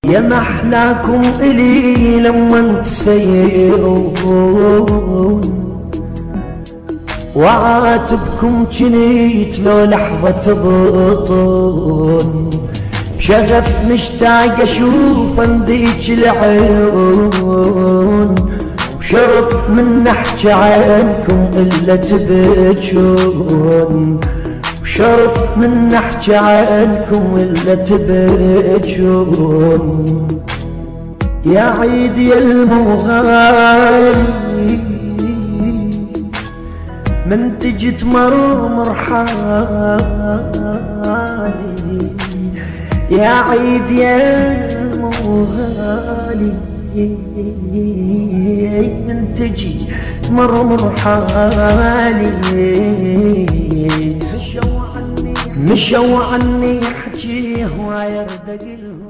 يا محلاكم إلي لما تسيرون، وعاتبكم جنيت لو لحظة تبطون، شغف مشتاق اشوف انديك العيون، وشرط من نحكي عنكم الا تبجون، وشرط من نحكي عنكم الا تبجون. يا عيد يا المغالي من تجي تمرمر حالي، يا عيد يا المغالي من تجي تمرمر حالي. مشوا عني حجيه ويردق